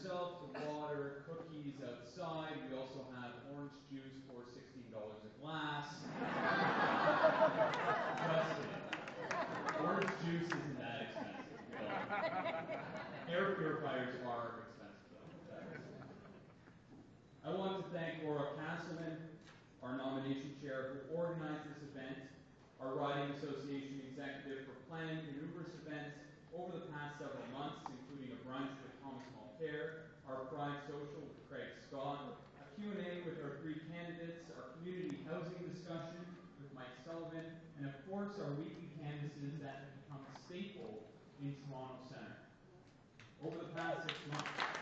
yourself the water, cookies outside. We also have orange juice for $16 a glass. Just kidding. Orange juice isn't that expensive. Air purifiers are expensive, though. I want to thank Laura Castleman, our nomination chair, who organized this event, our Riding Association executive for planning numerous events over the past several months, including a brunch with Thomas Mulcair, our Pride Social with Craig Scott, a Q&A with our 3 candidates, our community housing discussion with Mike Sullivan, and of course our weekly canvases that have become a staple in Toronto Centre. Over the past 6 months,